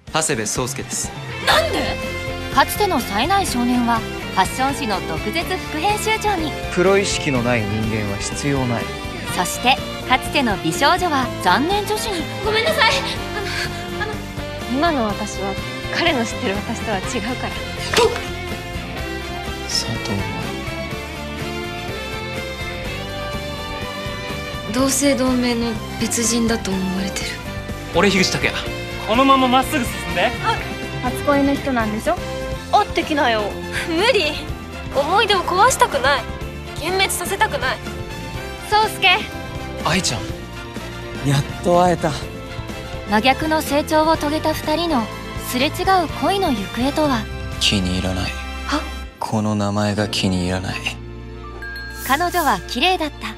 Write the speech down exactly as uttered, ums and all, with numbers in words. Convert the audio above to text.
長谷部壮介です。 なんで？ かつての冴えない少年はファッション誌の毒舌副編集長に。 プロ意識のない人間は必要ない。 そしてかつての美少女は残念女子に。 ごめんなさい。あのあの今の私は彼の知ってる私とは違うから。 佐藤は同姓同名の別人だと思われてる。 俺樋口拓也。 このまままっすぐ進んで。 初恋の人なんでしょ？会ってきなよ。 無理。思い出を壊したくない。幻滅させたくない。 宗介。 愛ちゃん。 やっと会えた。 真逆の成長を遂げたふたりのすれ違う恋の行方とは。 気に入らない。 は？ この名前が気に入らない。 彼女は綺麗だった。